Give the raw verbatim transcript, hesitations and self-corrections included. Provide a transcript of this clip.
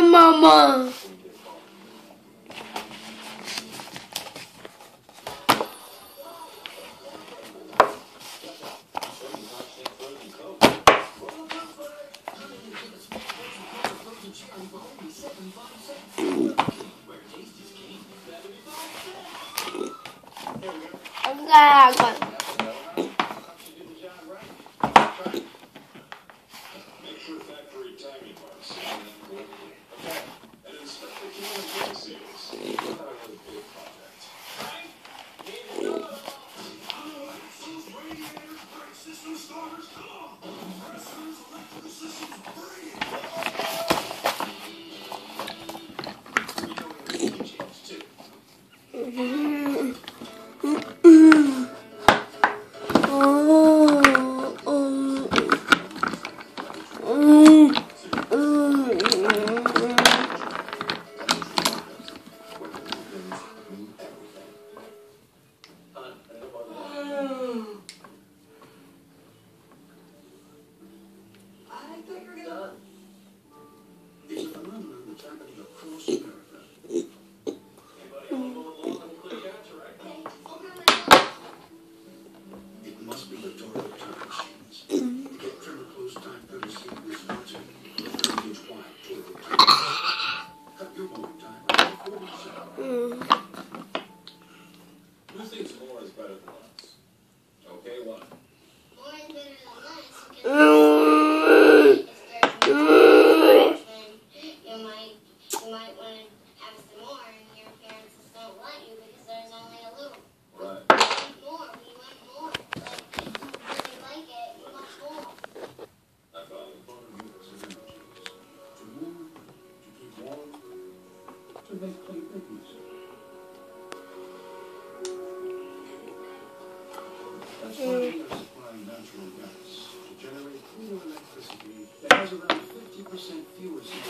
Mama. Agora. Who thinks more is better than less? Okay, what? More is better than less. Because if there's more, you might you might want to have some more, and your parents just don't let you because there's only a little. Right. You want more. You want more. Like if you really like it, you want more. I found the part of you as an energy. To move, to keep warm, to make play babies. That's why we are supplying natural gas to generate clean electricity that has around fifty percent fewer